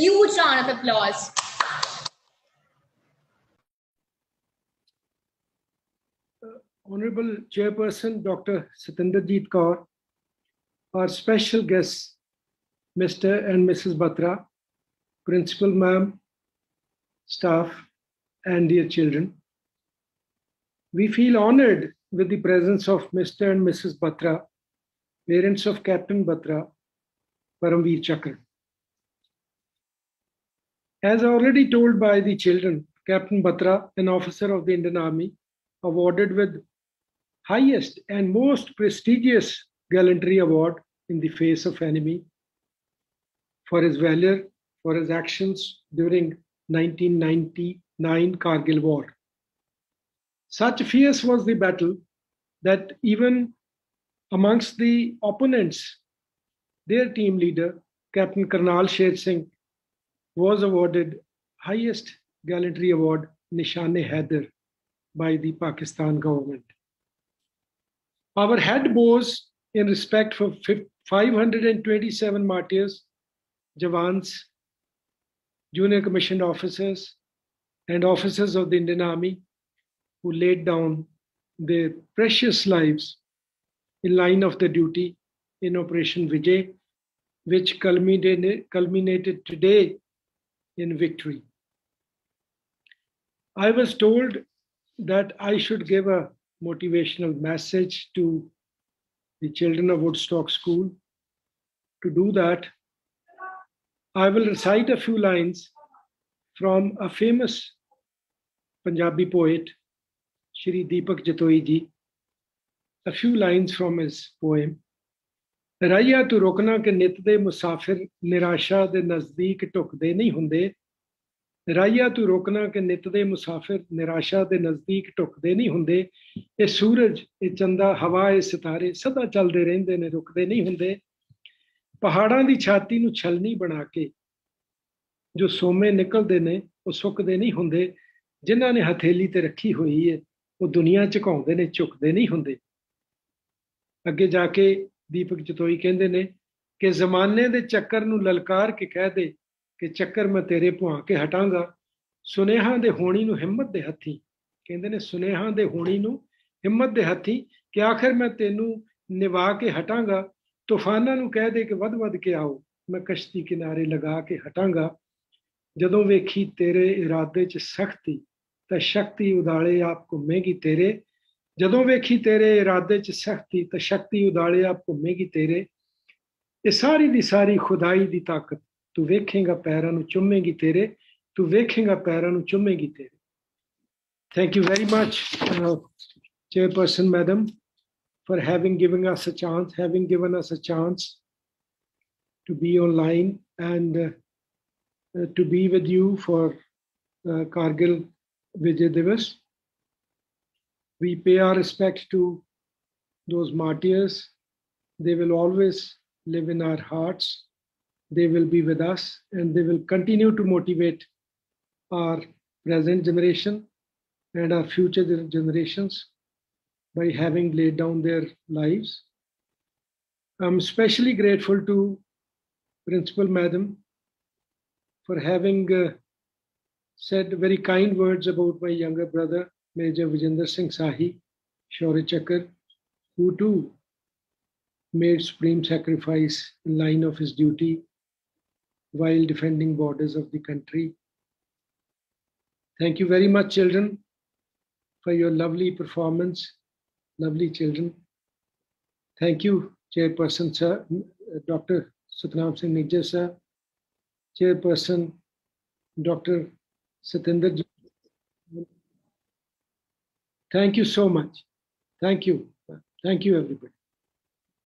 huge round of applause. Honorable Chairperson Dr. Satinderjeet Kaur, our special guests, Mr. and Mrs. Batra, Principal Ma'am, staff, and dear children. We feel honored with the presence of Mr. and Mrs. Batra, parents of Captain Batra, Paramveer Chakra. As already told by the children, Captain Batra, an officer of the Indian Army, awarded with highest and most prestigious gallantry award in the face of enemy for his valor, for his actions during 1999 Kargil War. Such fierce was the battle that even amongst the opponents, their team leader, Captain Karnal Sher Singh, was awarded highest gallantry award, Nishan-e-Haider, by the Pakistan government. Our head bows in respect for 527 martyrs, Jawans, junior commissioned officers, and officers of the Indian Army who laid down their precious lives in line of the duty in Operation Vijay, which culminated today in victory. I was told that I should give a motivational message to the children of Woodstock School. To do that, I will recite a few lines from a famous Punjabi poet, Shri Deepak Jatoi ji, a few lines from his poem. Raiya tu rokna ke nit de musafir nirasha de nazdeek ਢੁਕਦੇ ਨਹੀਂ ਹੁੰਦੇ ਰਾਈਆ ਤੂੰ ਰੋਕਣਾ ਕਿ ਨਿਤ ਦੇ ਮੁਸਾਫਿਰ ਨਿਰਾਸ਼ਾ ਦੇ ਨਜ਼ਦੀਕ ਢੁਕਦੇ ਨਹੀਂ ਹੁੰਦੇ ਇਹ ਸੂਰਜ ਇਹ ਚੰਦਾ ਹਵਾ ਇਹ ਸਿਤਾਰੇ ਸਦਾ ਚੱਲਦੇ ਰਹਿੰਦੇ ਨੇ ਰੁਕਦੇ ਨਹੀਂ ਹੁੰਦੇ ਪਹਾੜਾਂ ਦੀ ਛਾਤੀ ਨੂੰ ਛਲਨੀ ਬਣਾ ਕੇ ਜੋ ਸੋਮੇ ਨਿਕਲਦੇ ਨੇ ਉਹ ਸੁੱਕਦੇ ਨਹੀਂ ਹੁੰਦੇ ਜਿਨ੍ਹਾਂ ਨੇ ਹਥੇਲੀ ਤੇ ਰੱਖੀ ਹੋਈ ਹੈ ਉਹ ਦੁਨੀਆ ਝੁਕਾਉਂਦੇ ਨੇ ਝੁਕਦੇ ਨਹੀਂ ਹੁੰਦੇ ਅੱਗੇ ਜਾ ਕੇ ਦੀਪਕ ਜਤੋਈ ਕਹਿੰਦੇ ਨੇ ਕਿ ਜ਼ਮਾਨੇ ਦੇ ਚੱਕਰ ਨੂੰ ਲਲਕਾਰ ਕੇ ਕਹਿ ਦੇ ਕਿ ਚੱਕਰ ਮੈਂ ਤੇਰੇ ਭੁਆ ਕੇ ਹਟਾਂਗਾ ਸੁਨੇਹਾ ਦੇ ਹੋਣੀ ਨੂੰ ਹਿੰਮਤ ਦੇ ਹੱਥੀ ਕਹਿੰਦੇ ਨੇ ਸੁਨੇਹਾ ਦੇ ਹੋਣੀ ਨੂੰ ਹਿੰਮਤ ਦੇ ਹੱਥੀ ਕਿ ਆਖਰ ਮੈਂ ਤੈਨੂੰ ਨਿਵਾ ਕੇ ਹਟਾਂਗਾ ਤੂਫਾਨਾਂ ਨੂੰ ਕਹਿ ਦੇ ਕਿ ਵੱਧ ਕੇ ਆਓ ਮੈਂ ਕਸ਼ਤੀ ਕਿਨਾਰੇ ਲਗਾ ਕੇ ਹਟਾਂਗਾ ਜਦੋਂ ਵੇਖੀ ਤੇਰੇ ਇਰਾਦੇ 'ਚ ਸਖਤੀ ਤਾਂ ਸ਼ਕਤੀ ਉਦਾਲੇ ਆਪ ਘੁੰਮੇਗੀ ਤੇਰੇ ਜਦੋਂ ਵੇਖੀ ਤੇਰੇ ਇਰਾਦੇ 'ਚ ਸਖਤੀ ਤਾਂ ਸ਼ਕਤੀ ਉਦਾਲੇ ਆਪ ਘੁੰਮੇਗੀ ਤੇਰੇ ਇਹ ਸਾਰੀ ਦੀ ਸਾਰੀ ਖੁਦਾਈ ਦੀ ਤਾਕਤ ਤੂੰ ਵੇਖੇਗਾ ਪੈਰਾਂ ਨੂੰ ਚੁੰਮੇਗੀ ਤੇਰੇ ਤੂੰ ਵੇਖੇਗਾ ਪੈਰਾਂ ਨੂੰ ਚੁੰਮੇਗੀ ਤੇਰੇ Thank you very much, Chairperson Madam, for having given us a chance to be online and to be with you for Kargil Vijay Divas. We pay our respect to those martyrs. They will always live in our hearts. They will be with us and they will continue to motivate our present generation and our future generations by having laid down their lives. I'm especially grateful to Principal Madam for having said very kind words about my younger brother, Major Vijender Singh Sahi, Shaurya Chakra, who too made supreme sacrifice in line of his duty while defending borders of the country. Thank you very much, children, for your lovely performance. Lovely children. Thank you, Chairperson Sir, Dr. Satnam Singh Nijjar Sir, Chairperson Dr. Satinder Ji. Thank you so much. Thank you. Thank you, everybody.